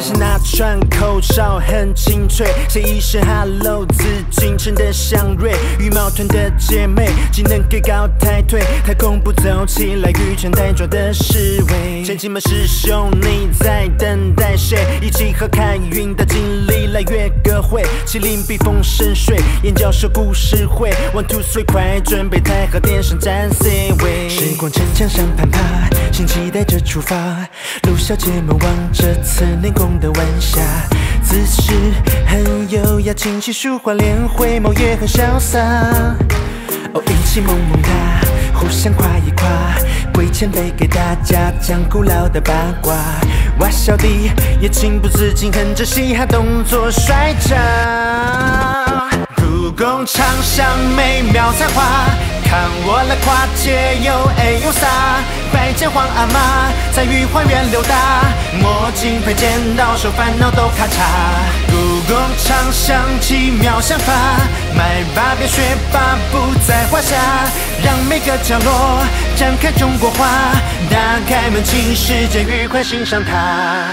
像是那串口哨很清脆，谁一声 Hello， 紫禁城的祥瑞，羽毛团的姐妹，技能给高抬腿，太空步走起来，羽泉带着的侍卫。前期们师兄，你在等待谁？一起和开运的经历来约个会，麒麟避风深水，眼教授故事会，1 2 3，快准备太和殿上站 C 位。时光城墙上攀爬，心期待着出发，陆小姐们望着侧脸宫的晚霞，姿势很优雅，琴棋书画连回眸也很潇洒。哦，一起萌萌哒，互相夸一夸，跪前辈给大家讲古老的八卦。哇，小弟也情不自禁哼着嘻哈动作摔着。故宫长巷美妙才华，看我来跨界又飒，拜见皇阿妈，在御花园溜达，墨镜配剪刀手，烦恼都咔嚓。故宫长巷奇妙想法，买吧别学吧，不在话下，让每个角落展开中国画，打开门请世界愉快欣赏它。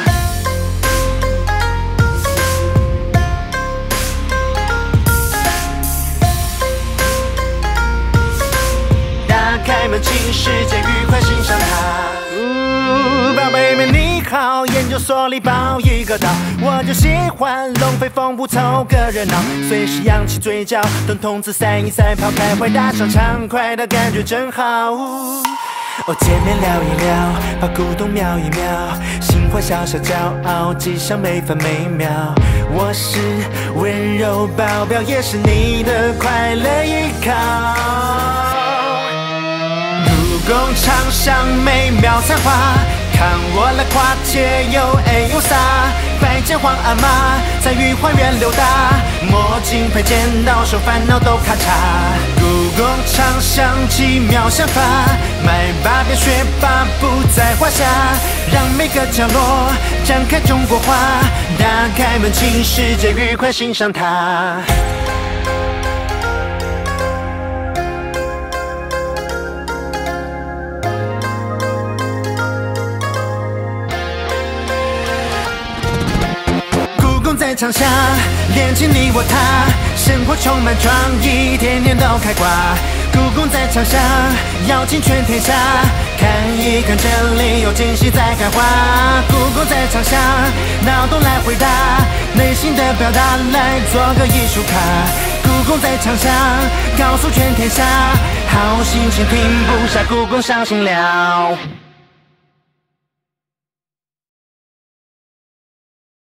开门请世界愉快欣赏它。宝贝们你好，研究所里包一个岛，我就喜欢龙飞凤舞凑个热闹，随时扬起嘴角，等童子赛一赛跑，开怀大笑畅快的感觉真好。哦，见面聊一聊，把古董瞄一瞄，心怀小小骄傲，吉祥美分美妙。我是温柔保镖，也是你的快乐依靠。故宫长巷美妙才华，看我来跨界又飒，拜见皇阿妈，在御花园溜达，墨镜配剪刀手，烦恼都咔嚓。故宫长巷奇妙想法，买吧别学吧，不在话下，让每个角落展开中国画，打开门请世界愉快欣赏它。在长巷练起你我他，生活充满创意，天天都开挂。故宫在长巷，妖精全天下，看一看这里有惊喜在开花。故宫在长巷，脑洞来回答，内心的表达来做个艺术卡。故宫在长巷，告诉全天下，好心情停不下，故宫上新了。